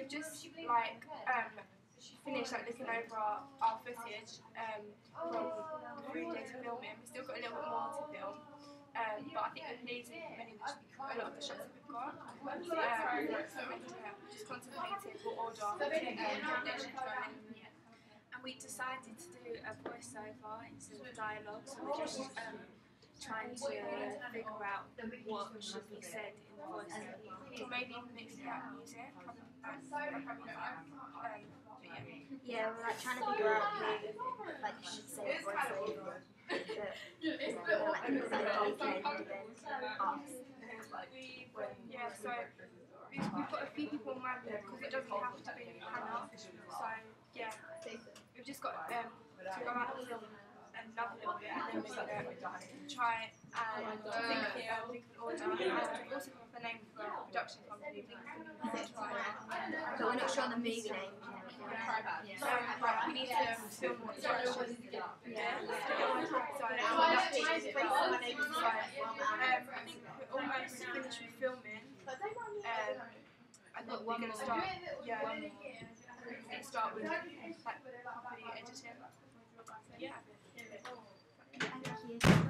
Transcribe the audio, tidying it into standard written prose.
we've just like finished like looking over our footage from 3 days of filming. We've still got a little bit more to film, but I think we're pleased with a lot of the shots that we've got. Just contemplated what order they should go in. And we decided to do a voiceover instead of dialogue, so we're just trying to figure out what should be said in the voiceover. Or maybe mix it out music. Yeah, we're like trying to figure out who like should say a voiceover. Yeah, so we've got a few people in mind because it doesn't have to be Hannah. So yeah, we've just got to go out and film another little bit, and then we're going to try and think of an order. And we've also come up with a name for a production company. But we're not sure on the movie name. We need to film what instructions. Yeah. So I think we're almost finished with filming. And then we're going to start. Yeah. We're going to start with like properly editing. So yeah. Thank you.